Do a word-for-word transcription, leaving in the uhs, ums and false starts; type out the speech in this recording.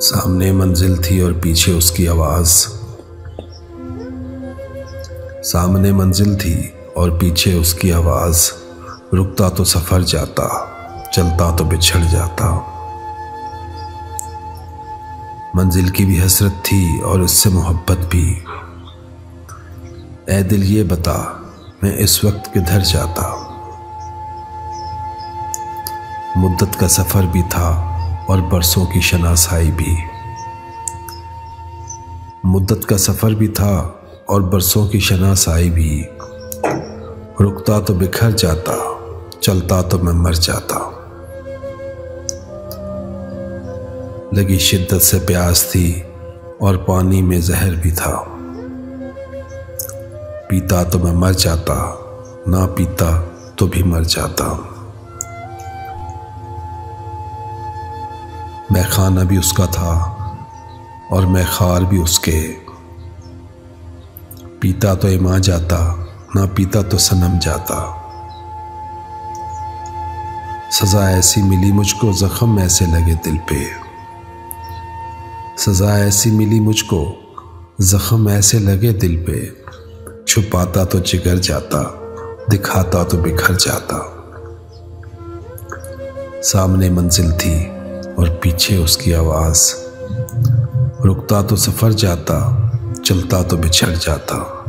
सामने मंजिल थी और पीछे उसकी आवाज। सामने मंजिल थी और पीछे उसकी आवाज। रुकता तो सफर जाता, चलता तो बिछड़ जाता। मंजिल की भी हसरत थी और उससे मोहब्बत भी। ऐ दिल ये बता, मैं इस वक्त किधर जाता। मुद्दत का सफर भी था और बरसों की शनासाई भी। मुद्दत का सफर भी था और बरसों की शनासाई भी। रुकता तो बिखर जाता, चलता तो मैं मर जाता। लगी शिद्दत से प्यास थी और पानी में जहर भी था। पीता तो मैं मर जाता, ना पीता तो भी मर जाता। मैं खाना भी उसका था और मैं खार भी उसके। पीता तो इमा जाता, ना पीता तो सनम जाता। सजा ऐसी मिली मुझको, जख्म ऐसे लगे दिल पे। सजा ऐसी मिली मुझको, जख्म ऐसे लगे दिल पे। छुपाता तो जिगर जाता, दिखाता तो बिखर जाता। सामने मंजिल थी और पीछे उसकी आवाज। रुकता तो सफर जाता, चलता तो बिछड़ जाता।